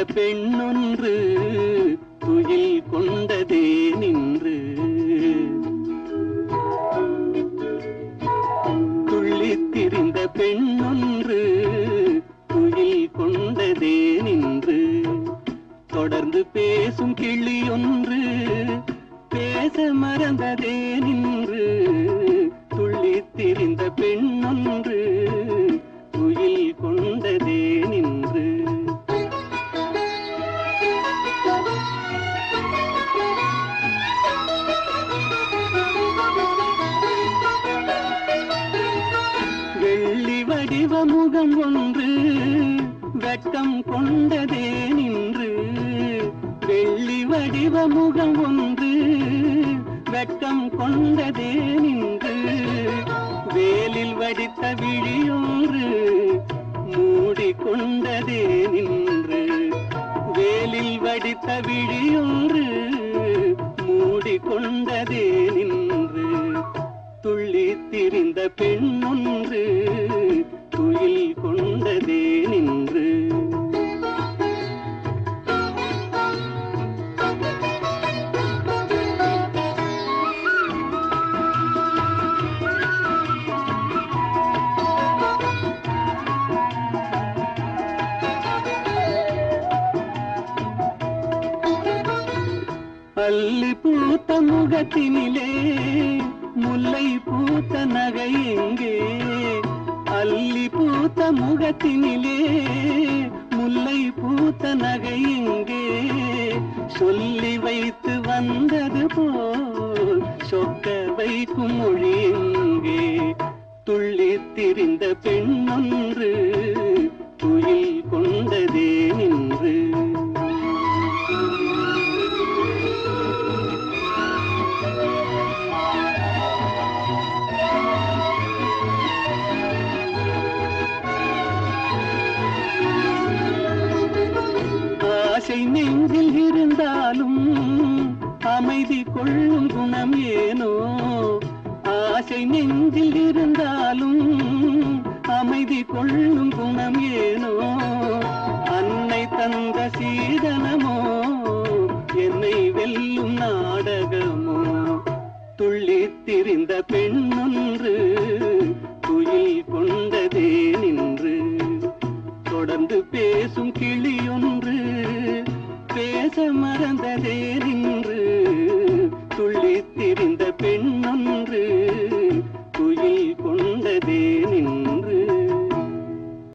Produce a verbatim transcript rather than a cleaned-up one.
பெண்ணொன்று துயில் கொண்டதே நின்று துள்ளித் திரிந்த பெண்ணொன்று துயில் கொண்டதே நின்று தொடர்ந்து பேசும் கிளியொன்று பேச மறந்ததே நின்று துள்ளித் திரிந்த பெண்ணொன்று துயில் கொண்டதே நின்று வெள்ளி வடிவ முகம் ஒன்று வெட்கம் கொண்டதே நின்று வெள்ளி வடிவ முகம் ஒன்று வெட்கம் கொண்டதே நின்று வேலில் வடித்த விழியொன்று மூடிக்கொண்டதே நின்று வேலில் வடித்த விழியொன்று மூடிக்கொண்டதே நின்று துள்ளித் திரிந்த பெண்ணொன்று துயில் கொண்டதே நின்று அல்லி பூத்த முகத்தினிலே முல்லை பூத்த நகை எங்கே அல்லி பூத்த முகத்தினிலே முல்லை பூத்த நகை எங்கே சொல்லி வைத்து வந்தது போல் சொக்க வைக்கும் மொழி எங்கே துள்ளித் திரிந்த பெண்ணொன்று துயில் கொண்டதே நின்று ஆசை நெஞ்சில் இருந்தாலும் அமைதி கொள்ளும் குணம் ஏனோ ஆசை நெஞ்சில் இருந்தாலும் அமைதி கொள்ளும் குணம் ஏனோ அன்னை தந்த சீதனமோ என்னை வெல்லும் நாடகமோ துள்ளித் திரிந்த பெண்ணொன்று துயில் கொண்டதே நின்று தொடர்ந்து பேசும் கிளியொன்று